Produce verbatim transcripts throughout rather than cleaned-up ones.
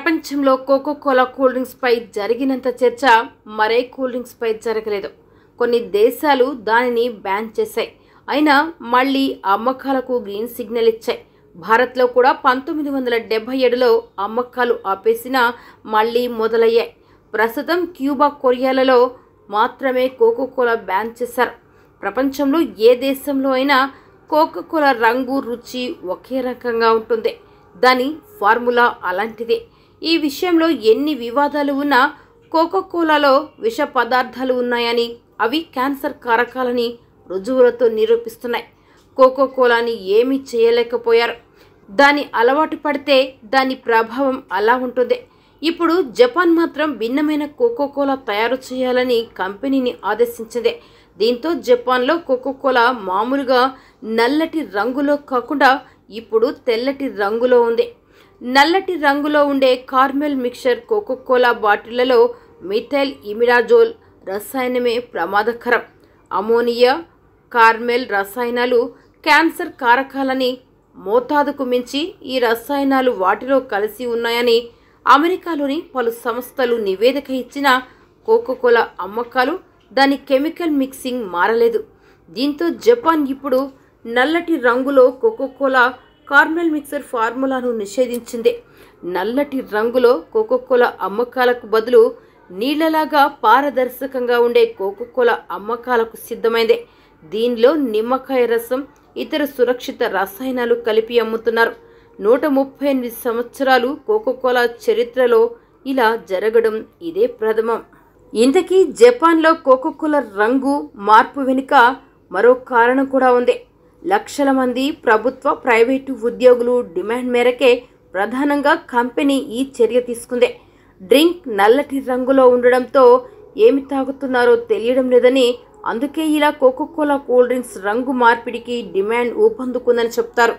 ప్రపంచంలో Coca Cola cool drinks పై జరిగినంత చర్చ మరే కూల్ డ్రింక్స్ పై జరగలేదు. కొన్ని దేశాలు దానిని బ్యాన్ చేశాయి. అయినా మళ్ళీ అమ్మకాలకు గ్రీన్ సిగ్నల్ ఇచ్చాయి. భారత్లో కూడా పంతొమ్మిది వందల డెబ్బై ఏడులో అమ్మకాలు ఆపేసినా మళ్ళీ మొదలయ్యాయి. ప్రస్తుతం క్యూబా, కొరియాలలో మాత్రమే కోకోకోలా బ్యాన్ చేశారు. ప్రపంచంలో ఏ దేశంలో అయినా కోకోకోలా రంగు, రుచి ఒకే రకంగా ఉంటుంది. దాని ఫార్ములా అలాంటిదే. ఈ విషయంలో ఎన్ని వివాదాలు ఉన్నా కోకోకోలాలో విష పదార్థాలు ఉన్నాయని, అవి క్యాన్సర్ కారకాలని రుజువులతో నిరూపిస్తున్నాయి. కోకోకోలాని ఏమీ చేయలేకపోయారు. దాని అలవాటు పడితే దాని ప్రభావం అలా ఉంటుంది. ఇప్పుడు జపాన్ మాత్రం భిన్నమైన కోకోకోలా తయారు చేయాలని కంపెనీని ఆదేశించింది. దీంతో జపాన్లో కోకోకోలా మామూలుగా నల్లటి రంగులో కాకుండా ఇప్పుడు తెల్లటి రంగులో ఉంది. నల్లటి రంగులో ఉండే కార్మెల్ మిక్చర్ కోకోకోలా బాటిళ్లలో మిథైల్ ఇమిడాజోల్ రసాయనమే ప్రమాదకరం. అమోనియా, కార్మెల్ రసాయనాలు క్యాన్సర్ కారకాలని, మోతాదుకు మించి ఈ రసాయనాలు వాటిలో కలిసి ఉన్నాయని అమెరికాలోని పలు సంస్థలు నివేదిక ఇచ్చిన కోకోకోలా అమ్మకాలు, దాని కెమికల్ మిక్సింగ్ మారలేదు. దీంతో జపాన్ ఇప్పుడు నల్లటి రంగులో కోకోకోలా కార్మెల్ మిక్సర్ ఫార్ములాను నిషేధించింది. నల్లటి రంగులో కోకోకోలా అమ్మకాలకు బదులు నీళ్లలాగా పారదర్శకంగా ఉండే కోకోకోలా అమ్మకాలకు సిద్ధమైంది. దీనిలో నిమ్మకాయ రసం, ఇతర సురక్షిత రసాయనాలు కలిపి అమ్ముతున్నారు. నూట ముప్పై ఎనిమిది సంవత్సరాలు కోకోకోలా చరిత్రలో ఇలా జరగడం ఇదే ప్రథమం. ఇంతకీ జపాన్లో కోకోకోలా రంగు మార్పు వెనుక మరో కారణం కూడా ఉంది. లక్షల మంది ప్రభుత్వ, ప్రైవేటు ఉద్యోగులు డిమాండ్ మేరకే ప్రధానంగా కంపెనీ ఈ చర్య తీసుకుంది. డ్రింక్ నల్లటి రంగులో ఉండడంతో ఏమి తాగుతున్నారో తెలియడం లేదని, అందుకే ఇలా కోకోకోలా కూల్ డ్రింక్స్ రంగు మార్పిడికి డిమాండ్ ఊపందుకుందని చెప్తారు.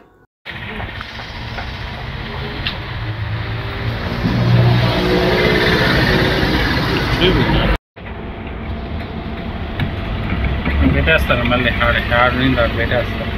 పెట్టేస్తారు మళ్ళీ హాడ్ హాడ్ పెట్టేస్తారు